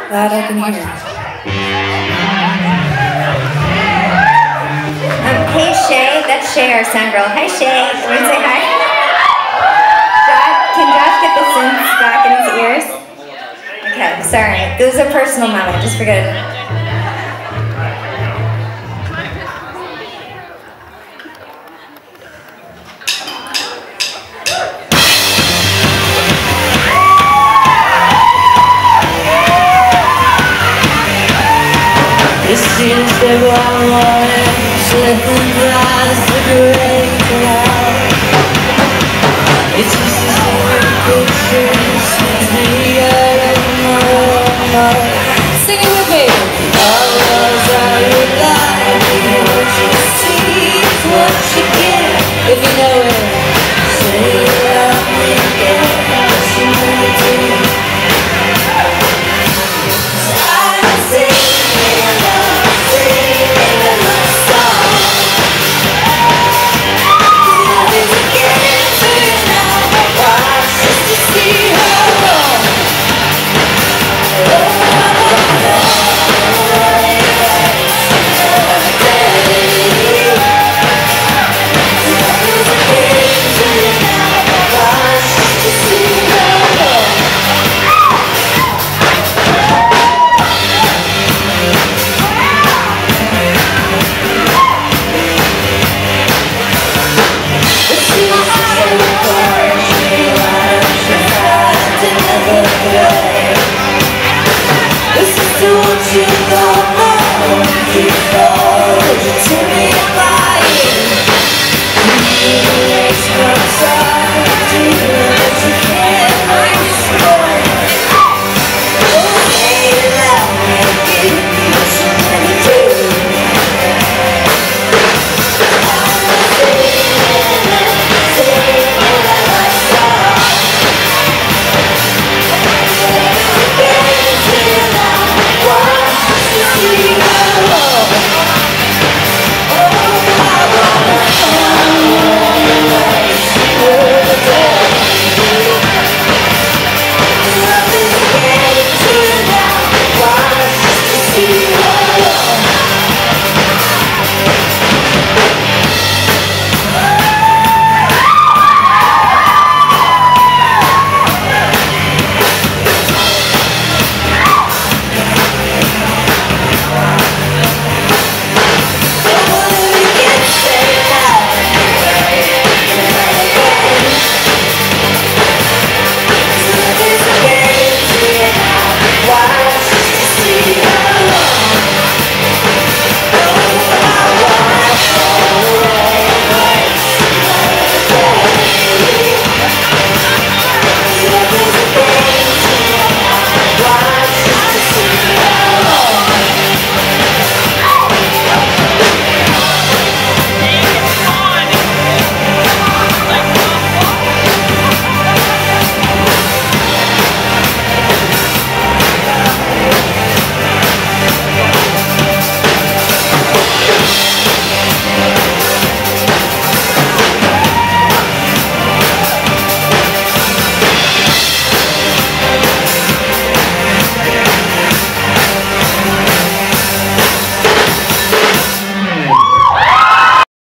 Glad I can hear. Hey Shay, that's Shay, our sound girl. Hi Shay, you want to say hi? Can Josh get the synths back in his ears? Okay, sorry. This is a personal moment, just forget it. It seems that one morning slipping past the great cloud. It's just a silly picture, seems me out of my sing it with me! All was I would like, what you see is what you get. If you know it, say you love me again, what you really do. This is what you got, you know,